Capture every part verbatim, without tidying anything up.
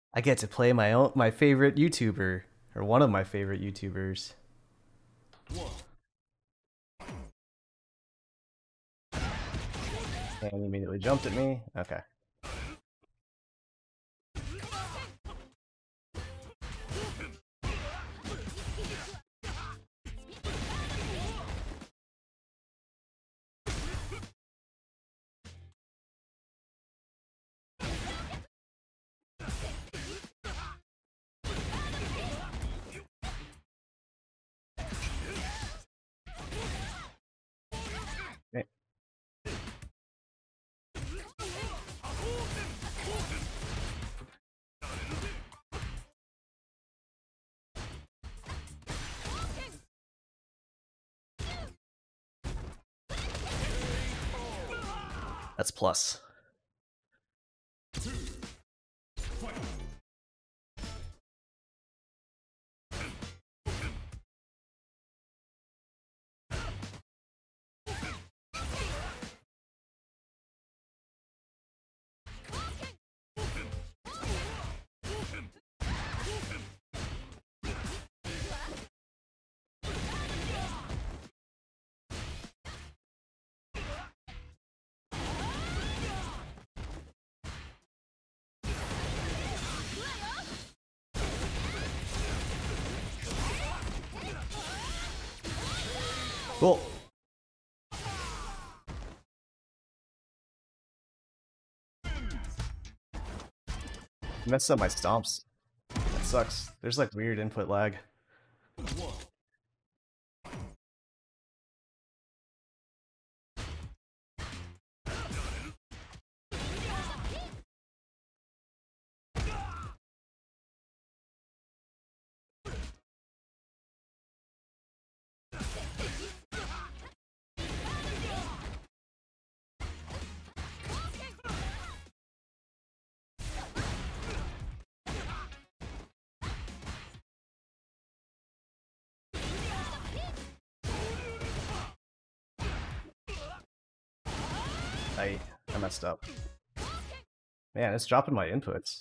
I get to play my own my favorite YouTuber or one of my favorite YouTubers. And he immediately jumped at me. Okay. Okay. That's plus. Cool. Messed up my stomps. That sucks. There's like weird input lag. I I messed up. Man, it's dropping my inputs.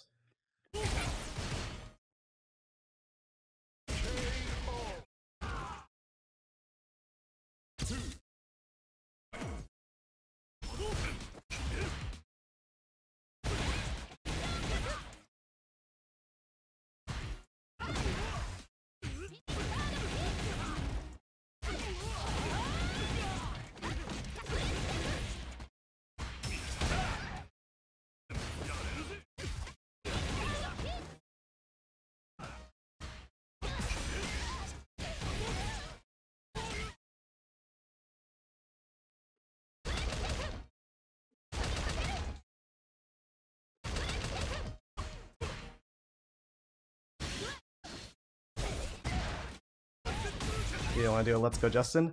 You want to do a let's go, Justin?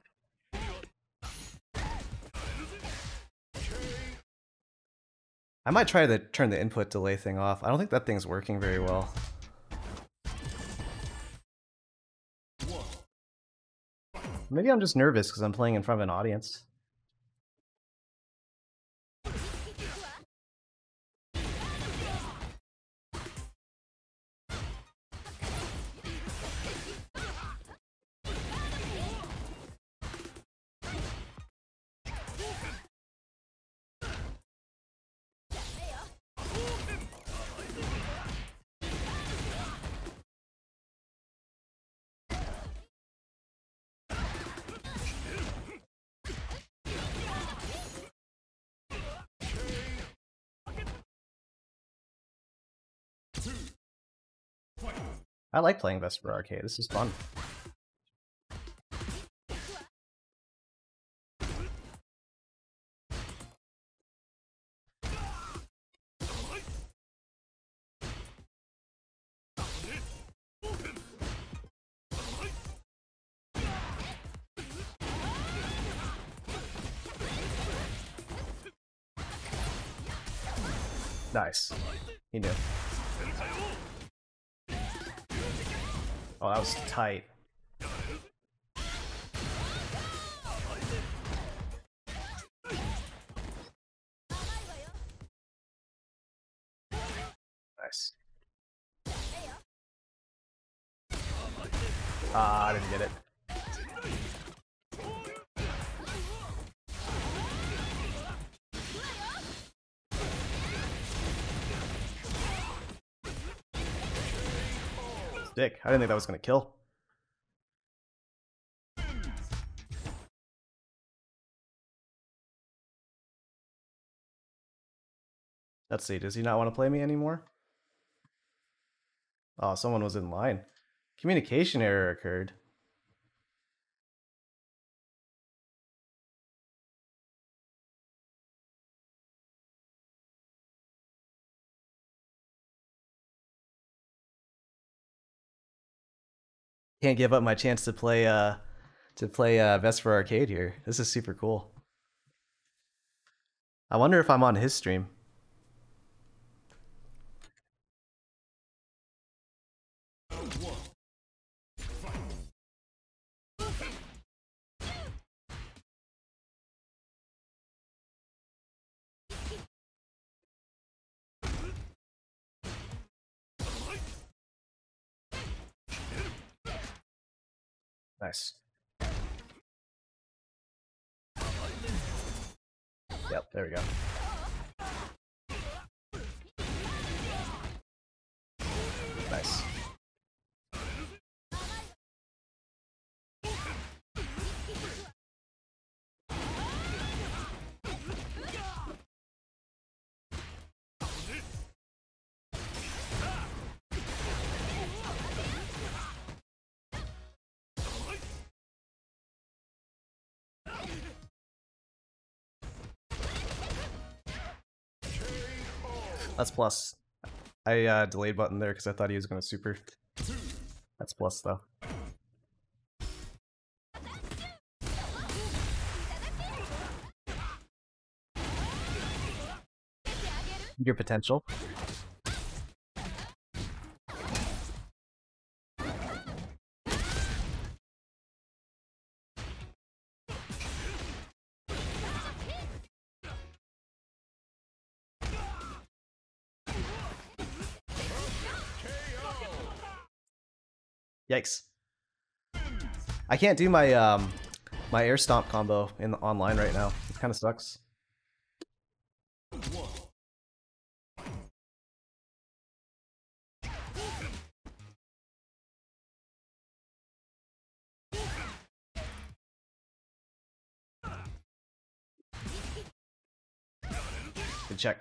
I might try to turn the input delay thing off. I don't think that thing's working very well. Maybe I'm just nervous because I'm playing in front of an audience. I like playing VesperArcade. This is fun. Nice. He knew. Oh, that was tight. Nice. Ah, I didn't get it. Dick. I didn't think that was gonna kill. Let's see, does he not want to play me anymore? Oh, someone was in line. Communication error occurred. Can't give up my chance to play uh to play uh VesperArcade here. This is super cool. I wonder if I'm on his stream. Nice. Yep, there we go. Nice. That's plus. I uh, delayed button there because I thought he was going to super. That's plus though. Your potential. Yikes. I can't do my um my air stomp combo in the online right now. It kind of sucks. Good check.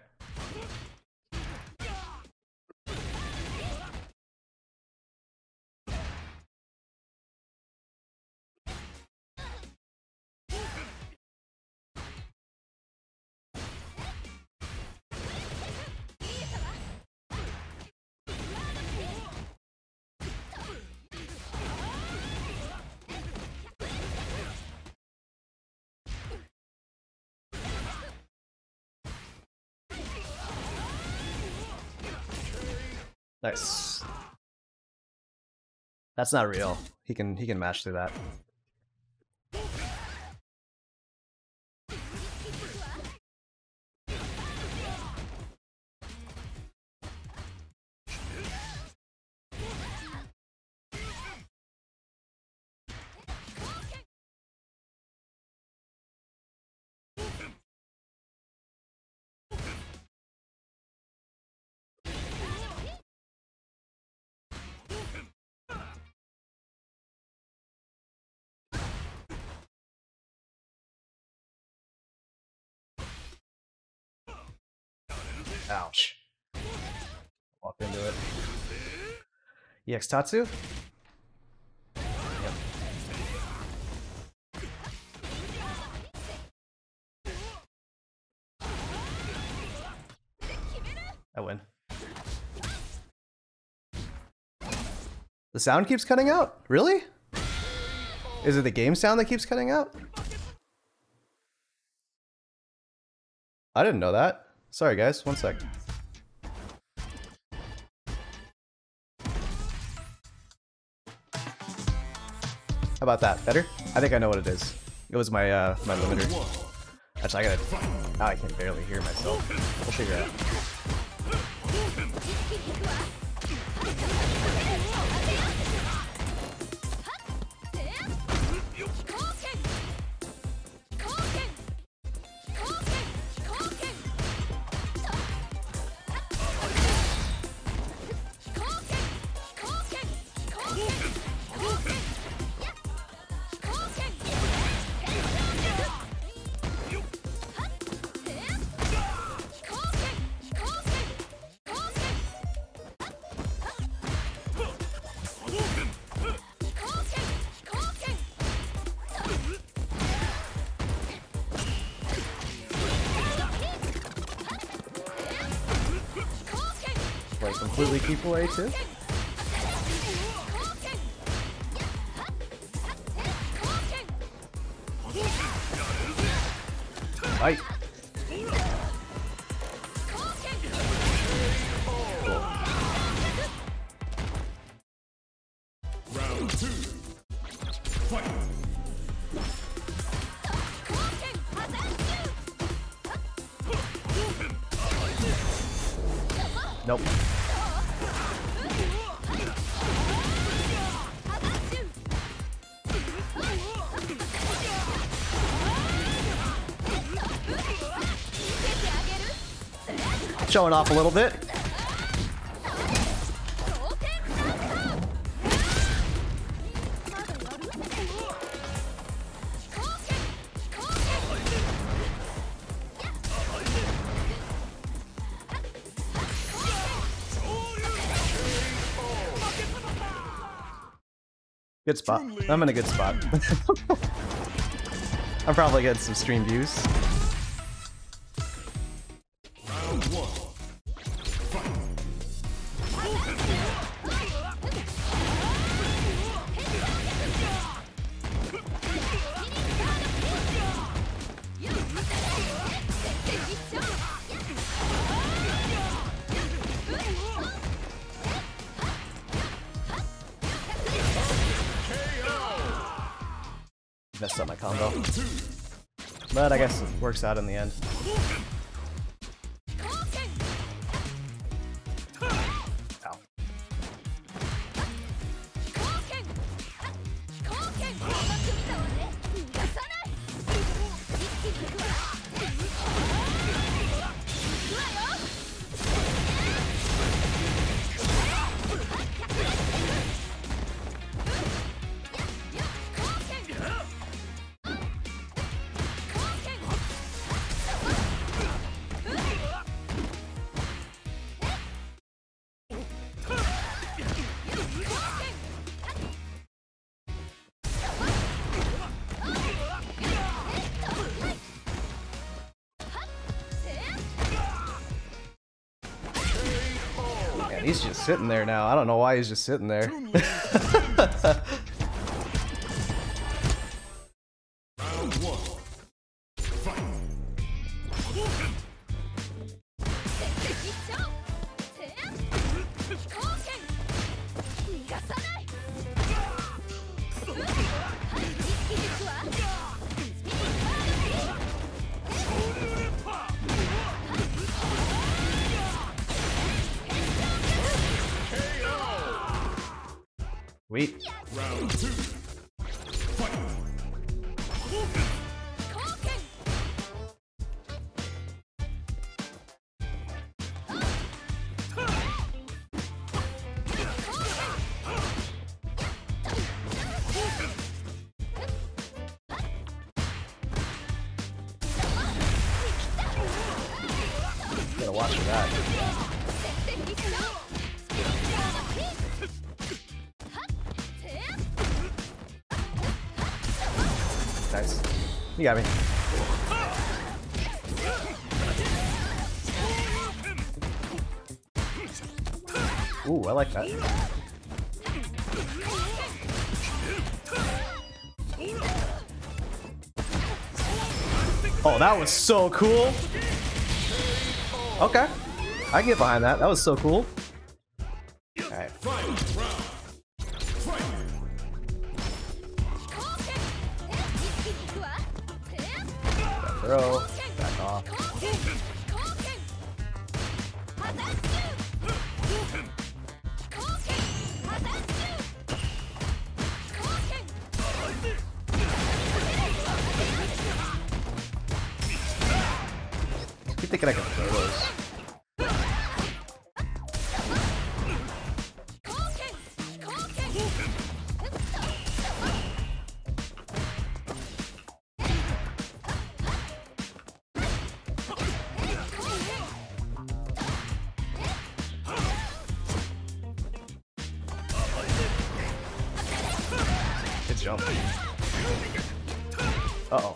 Nice. That's not real. He can he can mash through that. Ouch. Walk into it. E X Tatsu? Yep. I win. The sound keeps cutting out? Really? Is it the game sound that keeps cutting out? I didn't know that. Sorry guys, one sec. How about that? Better? I think I know what it is. It was my uh, my limiter. Actually, I gotta. Now I can barely hear myself. We'll figure it out. like completely keep away too. Fight. Round two. Fight. Nope. Showing off a little bit. Good spot. I'm in a good spot. I'm probably getting some stream views. Round one. Fight. Messed up my combo. But I guess it works out in the end. Ow. Man, he's just sitting there now. I don't know why he's just sitting there. Round one. Fight. Wait. Round two. Fight. Gotta watch for that. Nice. You got me. Ooh, I like that. Oh, that was so cool. Okay. I can get behind that. That was so cool. Alright. Throw. Back off. I keep thinking I can throw those. Good jump. Uh-oh.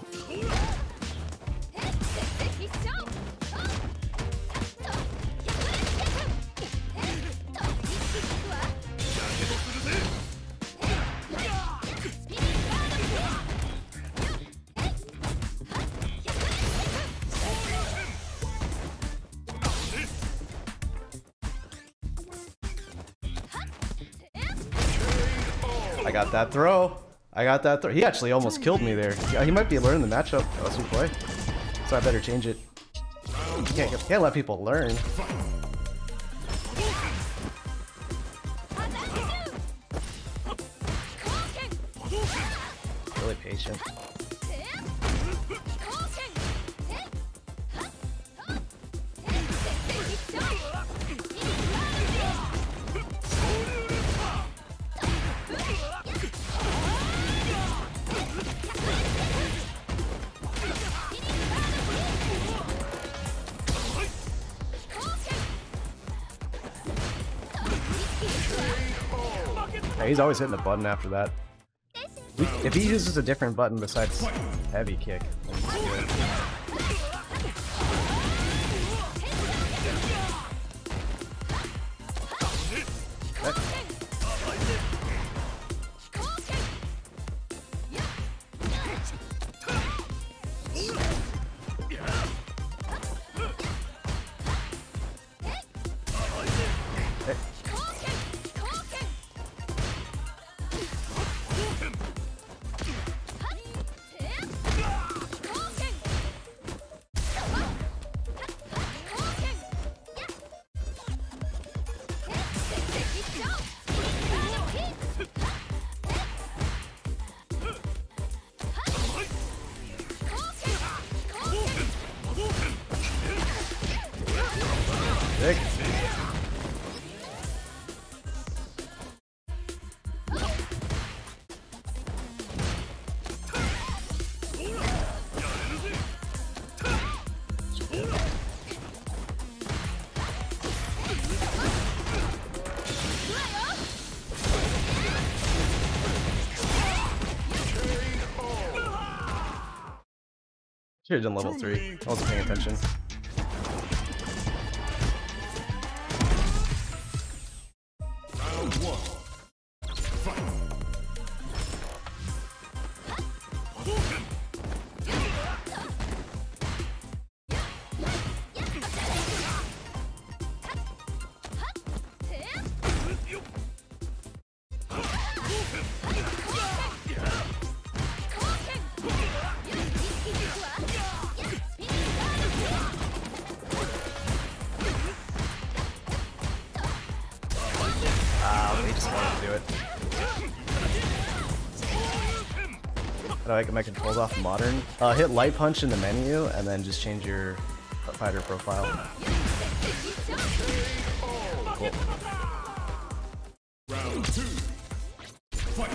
I got that throw. I got that throw. He actually almost killed me there. Yeah, he might be learning the matchup as we play. So I better change it. You can't, can't let people learn. Really patient. Yeah, he's always hitting the button after that. If he uses a different button besides heavy kick, then he's good. Sick. Should have done level three. I wasn't paying attention. How do I get my controls off modern? Uh, hit light punch in the menu and then just change your fighter profile. Cool. Round two. Fight.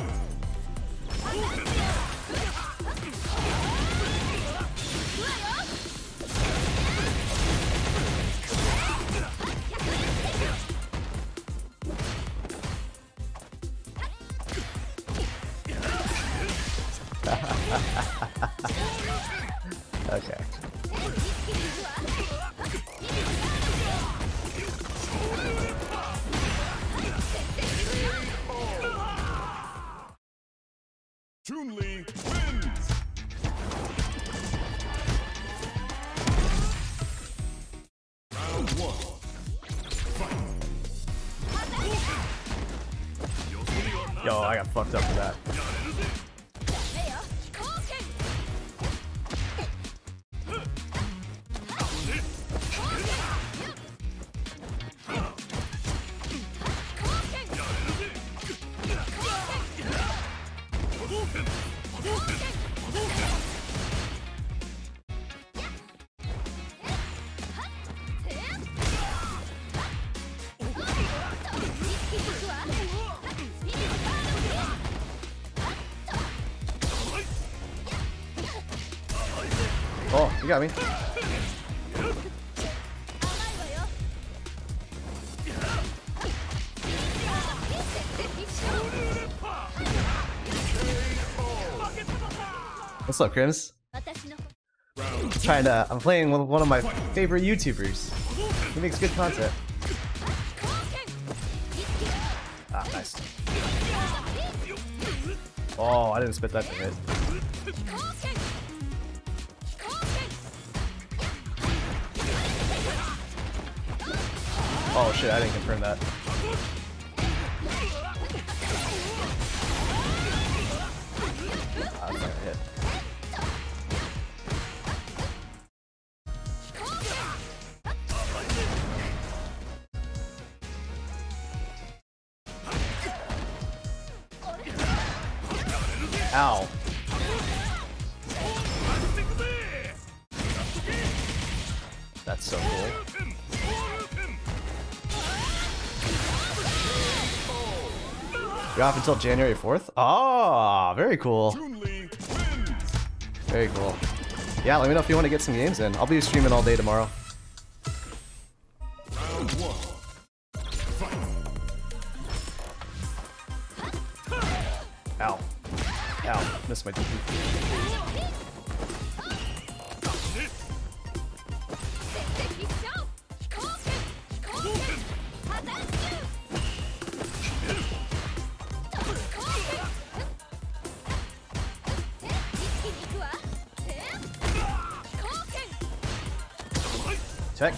Okay. Chun-Li wins. Round one. Fight. Yo, I got fucked up for that. Oh, you got me. What's up, Crims? Trying to, I'm playing with one of my favorite YouTubers. He makes good content. Ah, nice. Oh, I didn't expect that to hit. Oh shit, I didn't confirm that. Ow. That's so cool. You're off until January fourth? Oh, very cool. Very cool. Yeah, let me know if you want to get some games in. I'll be streaming all day tomorrow. Ow. Ow. Missed my D P. Check.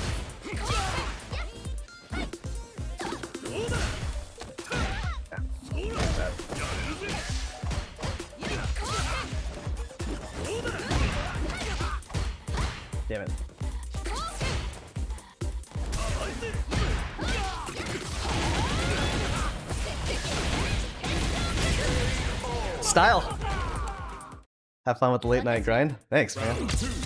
Damn it. Style. Have fun with the late night grind. Thanks, man.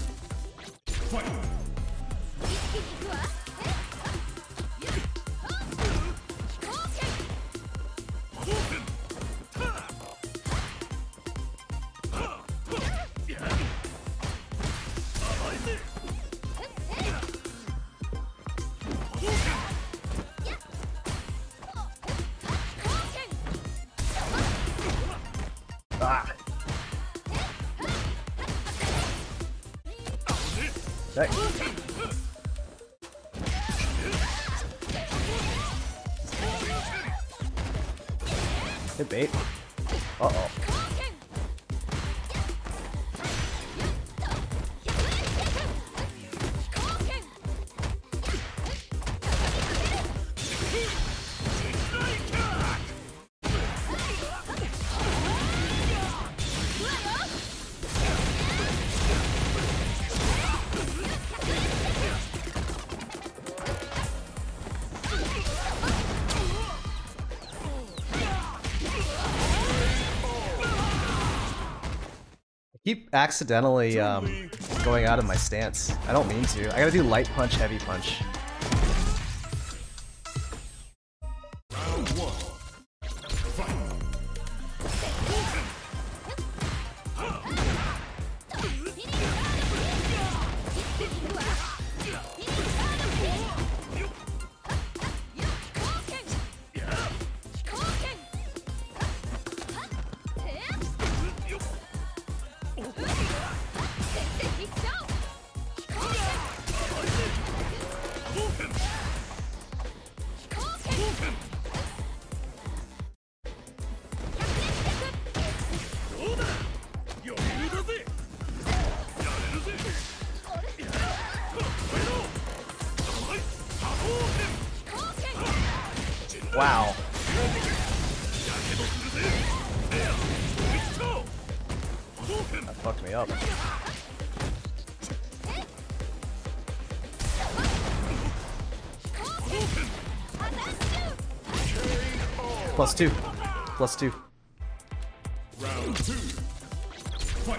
Check. Good bait. Uh-oh. Keep accidentally um, going out of my stance. I don't mean to. I gotta do light punch, heavy punch. Wow. That fucked me up. Plus two. Plus two. Round two. Fight.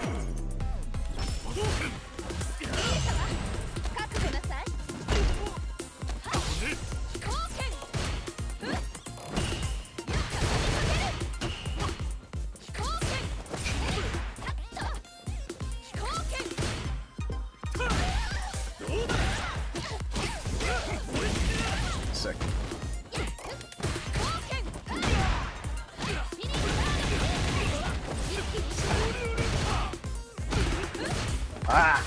Sick. Ah!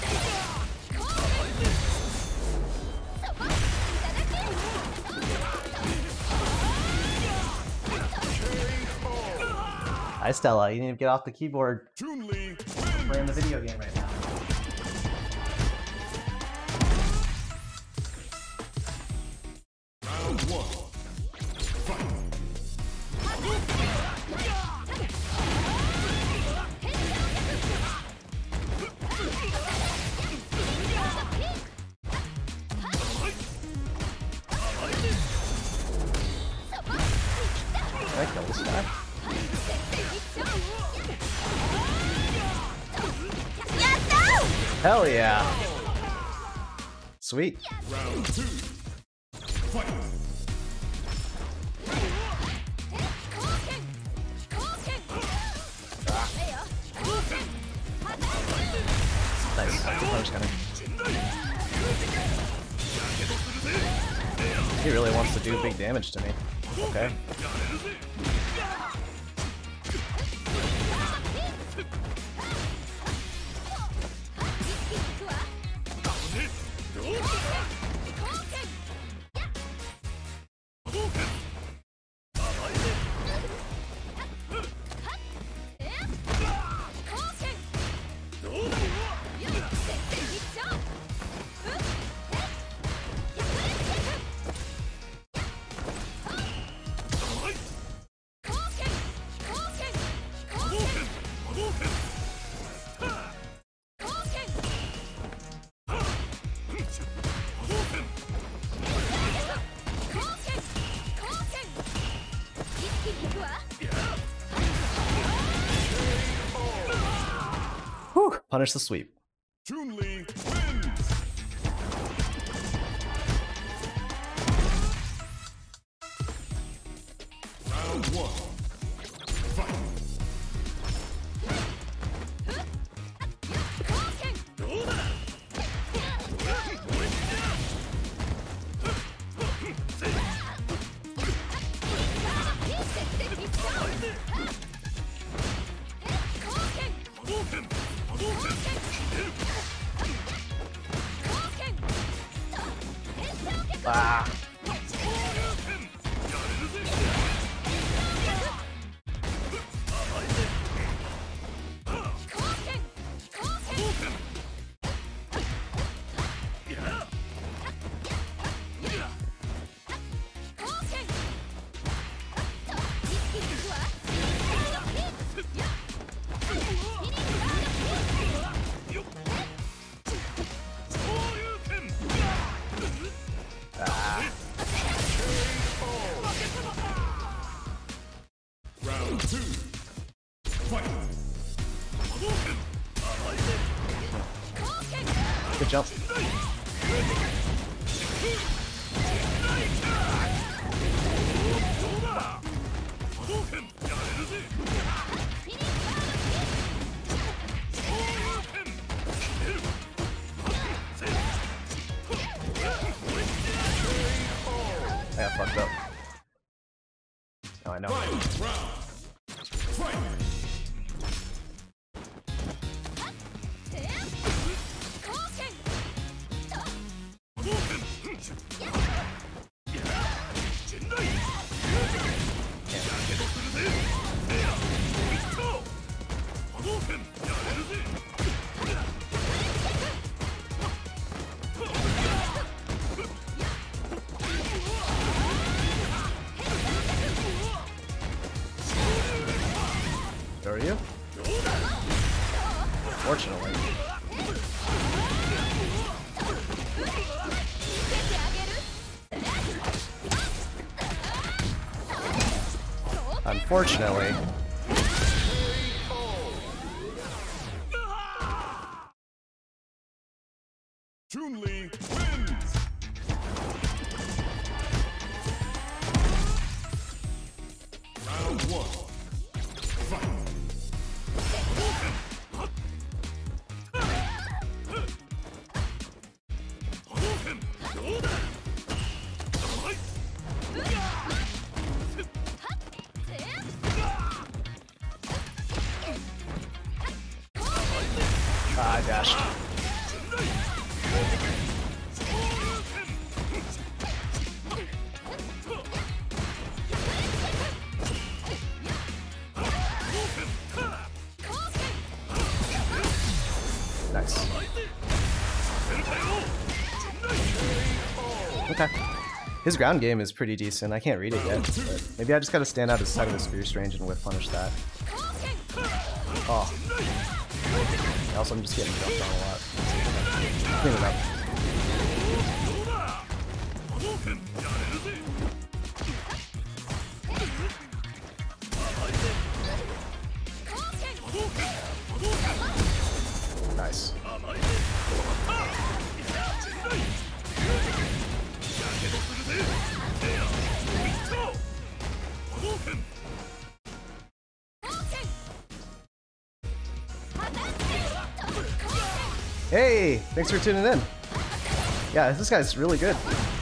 Hi Stella, you need to get off the keyboard. Chun-Li. We're in the video game right now. Round one. Fight. Can I kill this guy? Hell yeah. Sweet. Round two. Fight. Nice. Punish coming. He really wants to do big damage to me. Okay. Whew, punish the sweep. Chun-Li wins. Round one. Fight. Ah. Round two. Fight. Good jump. I got fucked up. Oh, I know. Final round. Fight. Are you? Fortunately. Unfortunately. Chun-Li wins. Round one. Fight. Ah, I dashed. Nice. Okay. His ground game is pretty decent. I can't read it yet, but maybe I just gotta stand out his side of his fierce range and whip punish that. Oh. Also, I'm just getting jumped on a lot. Clean it up. Nice. Hey, thanks for tuning in. Yeah, this guy's really good.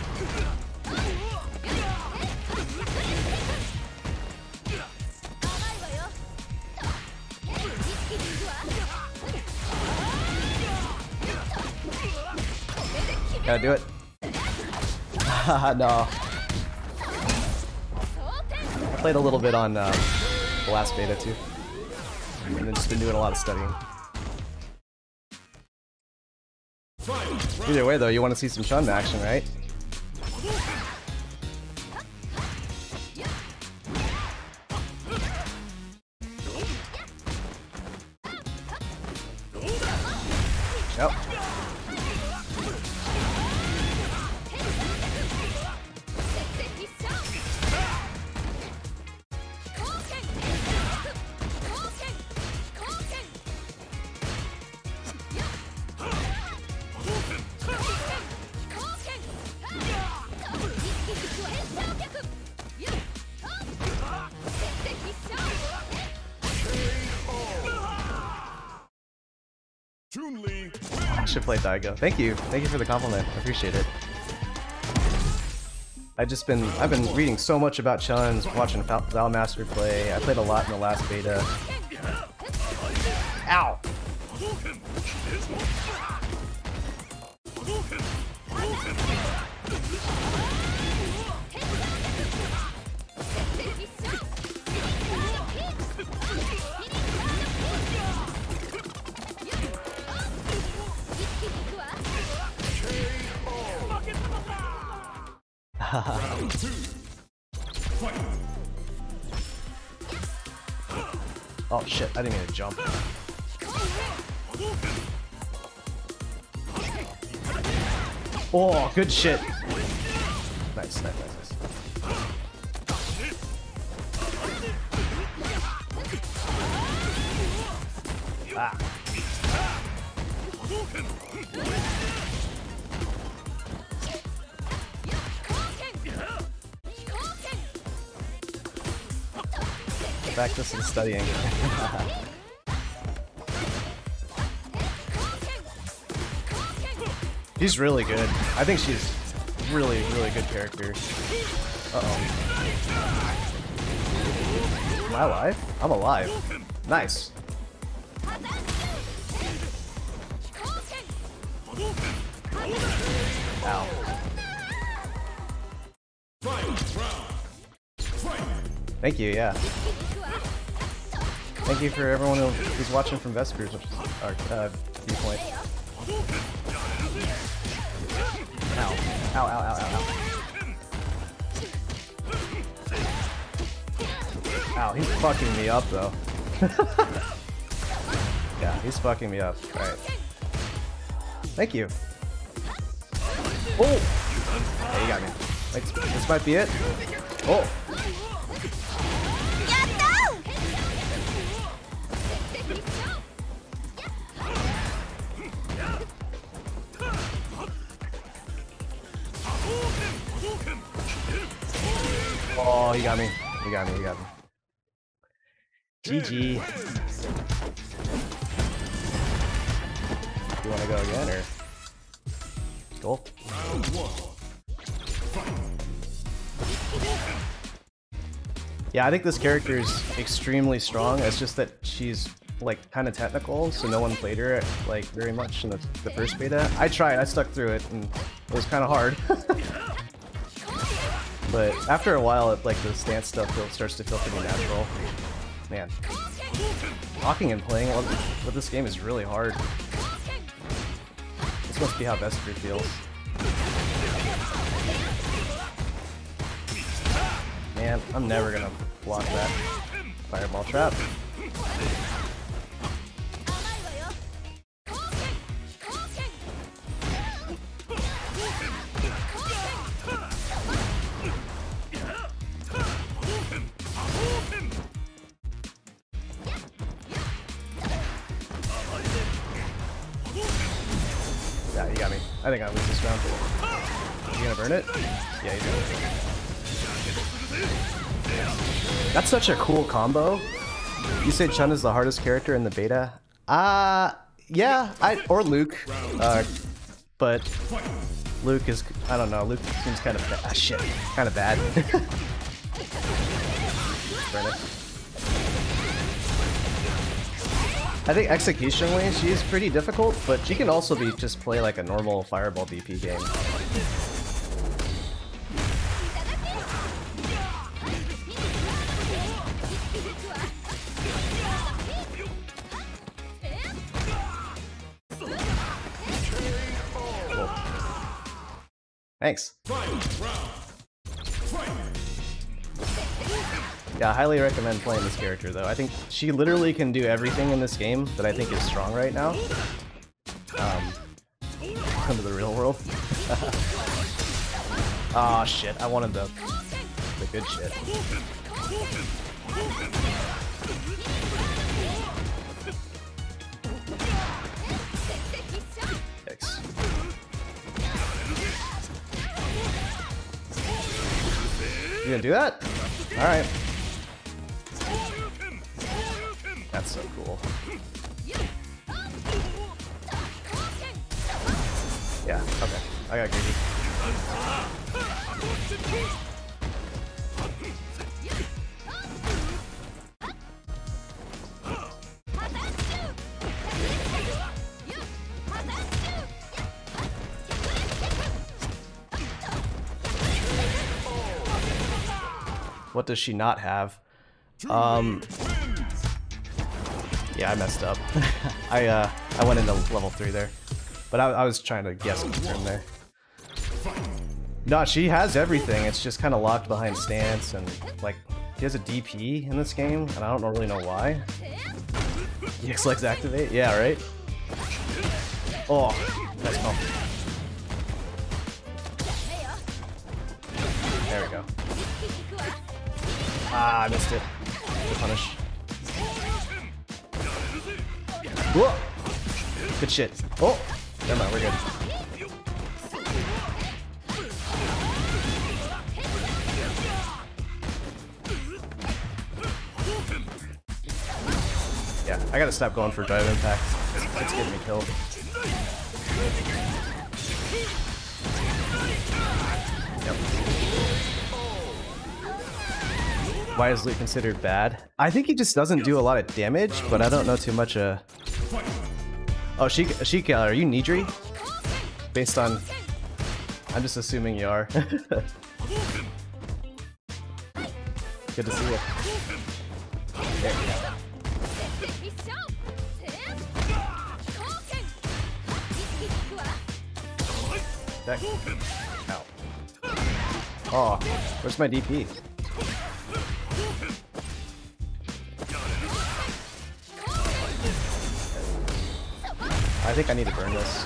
Gotta do it. No. I played a little bit on uh, the last beta too. And then just been doing a lot of studying. Either way though, you want to see some Chun action, right? Yep. Chun-Li. I should play Daigo. Thank you. Thank you for the compliment. I appreciate it. I've just been I've been reading so much about Chuns, watching Valmaster play. I played a lot in the last beta. Ow! Oh shit, I didn't mean to jump. Oh, good shit. Nice, nice, nice, nice. Ah. Practice and studying. She's really good. I think she's really, really good character. Uh-oh. Am I alive? I'm alive. Nice. Ow. Thank you, yeah. Thank you for everyone who's watching from Vesper's uh, viewpoint. Ow. Ow, ow, ow, ow, ow. Ow, he's fucking me up though. Yeah, he's fucking me up. Alright. Thank you. Oh! Yeah, you got me. Like, this might be it. Oh! Oh, he got me. He got me. He got me. G G. You want to go again, or? Cool. Yeah, I think this character is extremely strong. It's just that she's like kind of technical, so no one played her like very much in the, the first beta. I tried. I stuck through it, and it was kind of hard. But after a while, it, like the stance stuff feels, starts to feel pretty natural. Man, talking and playing with this game is really hard. This must be how Vesper feels. Man, I'm never gonna block that fireball trap. Yeah, you got me. I think I lose this round. You gonna burn it? Yeah, you do. That's such a cool combo. You say Chun is the hardest character in the beta? Uh, yeah, I or Luke, uh, but Luke is, I don't know, Luke seems kind of, ah, shit, kind of bad. Burn it. I think executionally she's pretty difficult, but she can also be just play like a normal Fireball D P game. Cool. Thanks. Yeah, I highly recommend playing this character though. I think she literally can do everything in this game that I think is strong right now. Um, into the real world. Aw, oh, shit, I wanted the, the good shit. Thanks. You gonna do that? Alright. That's so cool. Yeah, okay. I got greedy. What does she not have? Um... Yeah, I messed up. I uh, I went into level three there, but I, I was trying to guess a turn there. No, she has everything. It's just kind of locked behind stance, and like she has a D P in this game, and I don't really know why. E X legs activate? Yeah, right. Oh, nice bump. There we go. Ah, I missed it. Good punish. Whoa! Good shit. Oh! Never mind, we're good. Yeah, I gotta stop going for drive impact. It's, it's getting me killed. Yep. Why is Luke considered bad? I think he just doesn't do a lot of damage, but I don't know too much. Uh... Oh, Sheik, Sheik, are you Nidri? Based on... I'm just assuming you are. Good to see you. There we go. Deck. Ow. Oh, where's my D P? I think I need to burn this.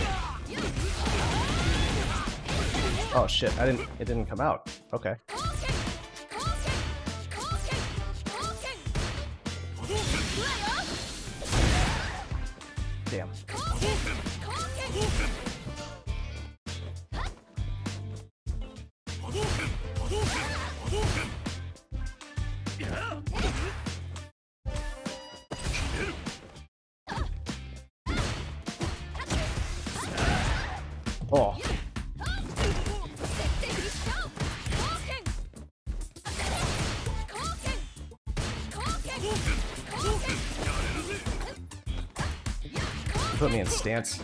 Oh shit, I didn't, it didn't come out. Okay. Damn. Oh. You put me in stance.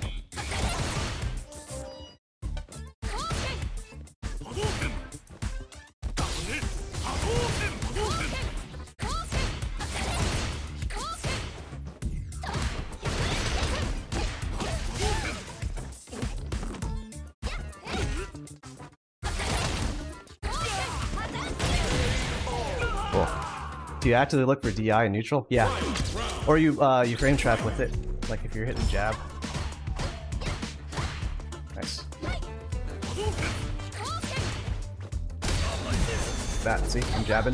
Do you actively look for D I in neutral? Yeah. Or you uh, you frame trap with it, like if you're hitting jab. Nice. That, see? I'm jabbing.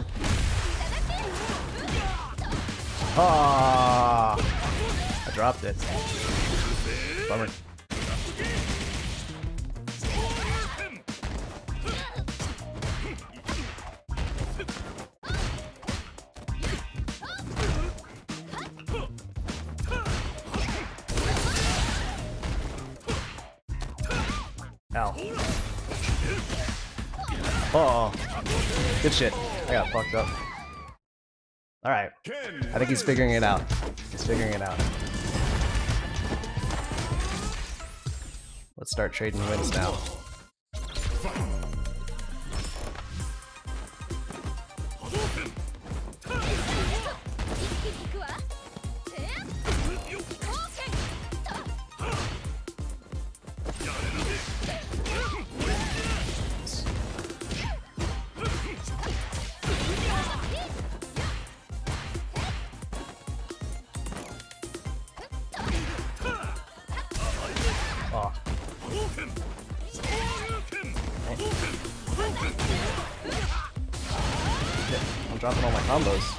Ah! I dropped it. Bummer. Ow. Oh, good shit. I got fucked up. Alright. I think he's figuring it out. He's figuring it out. Let's start trading wins now. Oh. I'm dropping all my combos.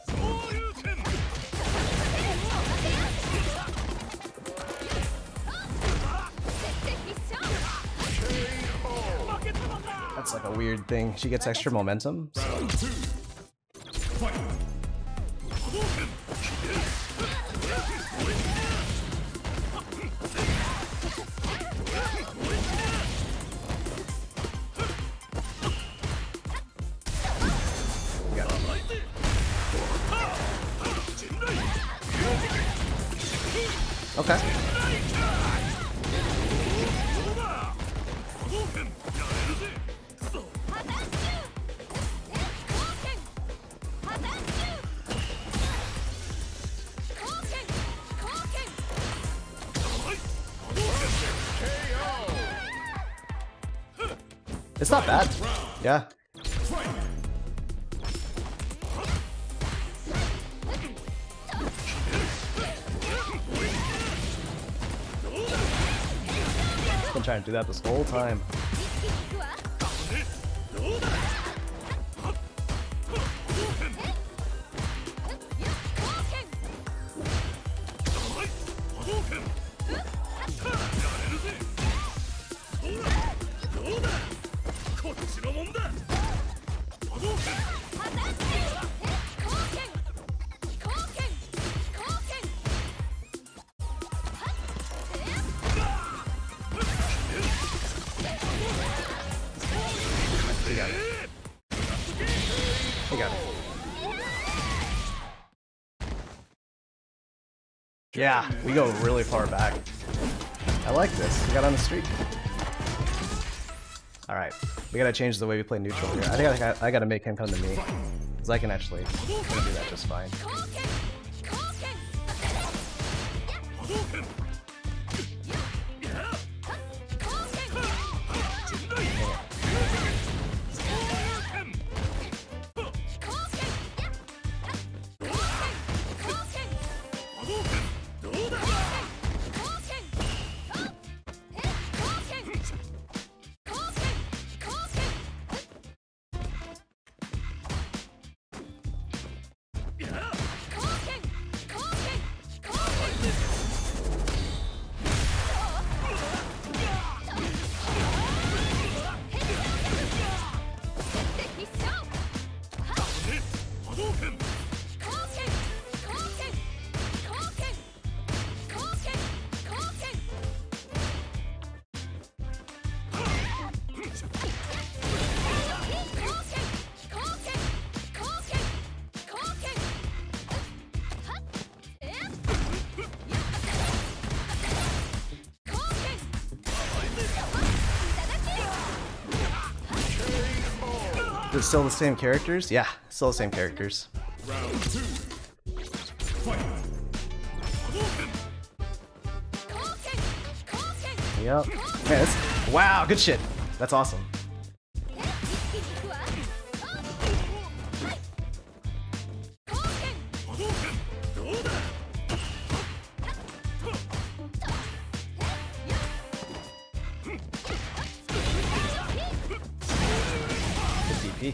That's like a weird thing. She gets extra momentum. So. Okay. It's not bad. Yeah. Been trying to do that this whole time. We got it. We got it. Yeah, we go really far back. I like this. We got on the streak. Alright, we gotta change the way we play neutral here. I think I, gotta, I gotta make him come to me. Because I can actually do that just fine. Is it still the same characters? Yeah, still the same characters. Round two. Fight. Yep. Man, that's, wow, good shit. That's awesome. Good D P.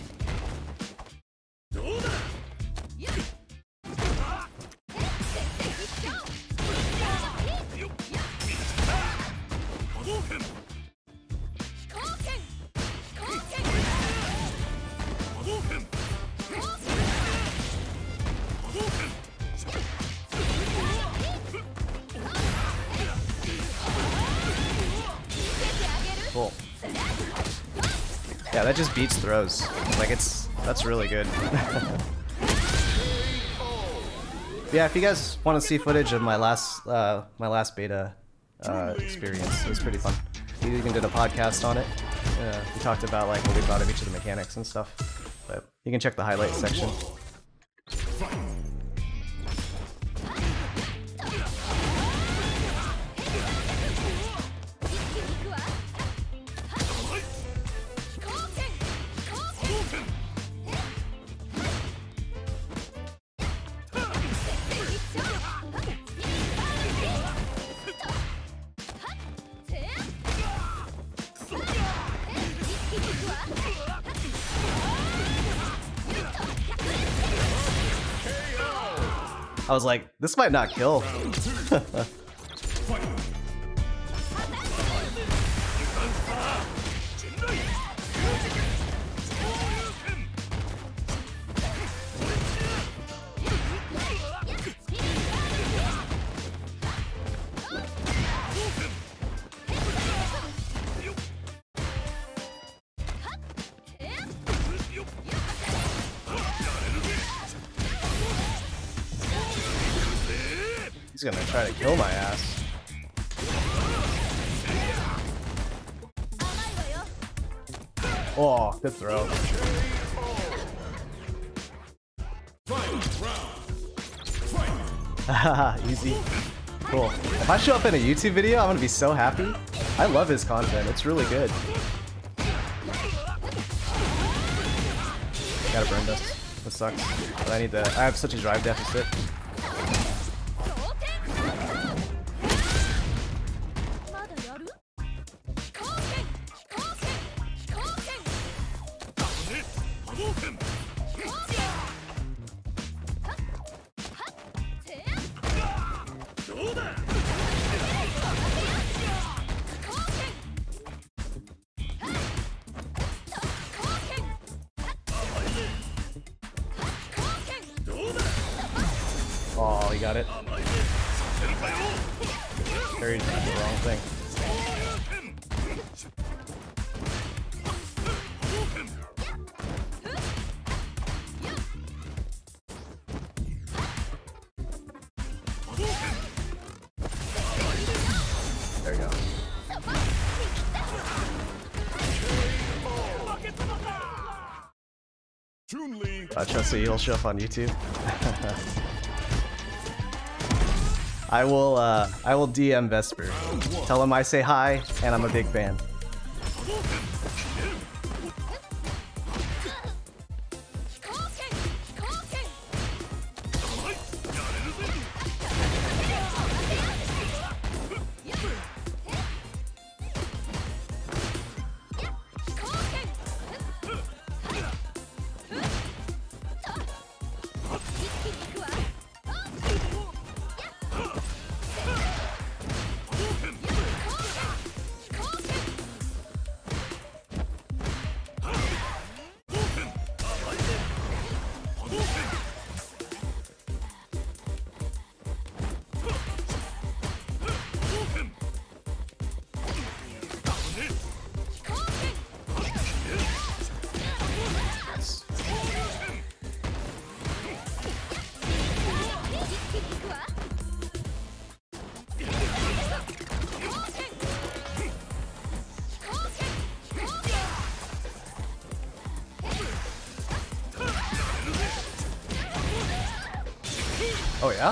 Cool. Yeah, that just beats throws. Like it's that's really good. Yeah, if you guys want to see footage of my last uh, my last beta uh, experience, it was pretty fun. We even did a podcast on it. Uh, we talked about like what we thought of each of the mechanics and stuff. But you can check the highlights section. I was like, this might not kill. He's gonna try to kill my ass. Oh, good throw. Haha, easy. Cool. If I show up in a YouTube video, I'm gonna be so happy. I love his content, it's really good. Gotta burn this. This sucks. But I need to. I have such a drive deficit. Oh, he got it. Carried the wrong thing. There you go. Chun-Li. Uh, trust me, he'll show up on YouTube. I will, uh, I will D M Vesper. Tell him I say hi, and I'm a big fan. Oh yeah?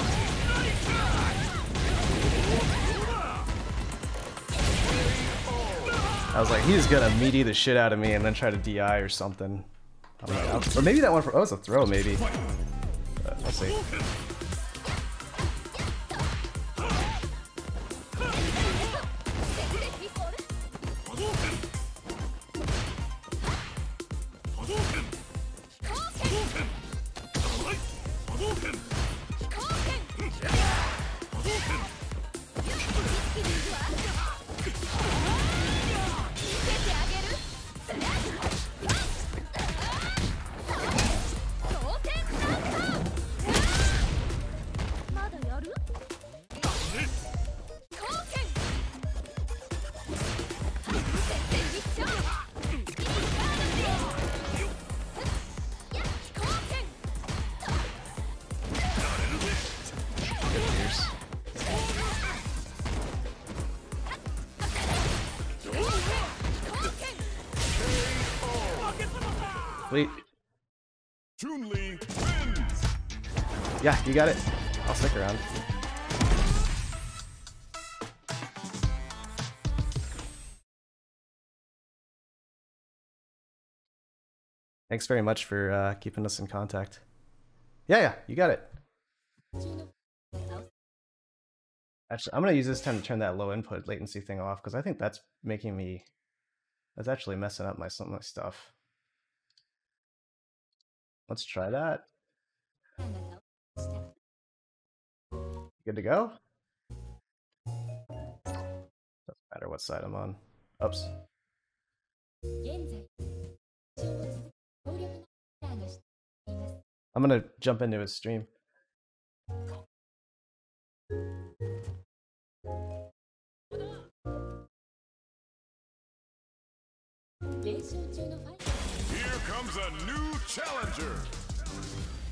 I was like, he's gonna meaty the shit out of me and then try to D I or something. I don't know. Or maybe that one for oh, it was a throw, maybe. But we'll see. Sweet. Chun-Li wins. Yeah, you got it. I'll stick around. Thanks very much for uh, keeping us in contact. Yeah, yeah, you got it. Actually, I'm gonna use this time to turn that low input latency thing off because I think that's making me. That's actually messing up my some of my stuff. Let's try that. Good to go? Doesn't matter what side I'm on. Oops. I'm gonna jump into his stream. Here comes a new challenger.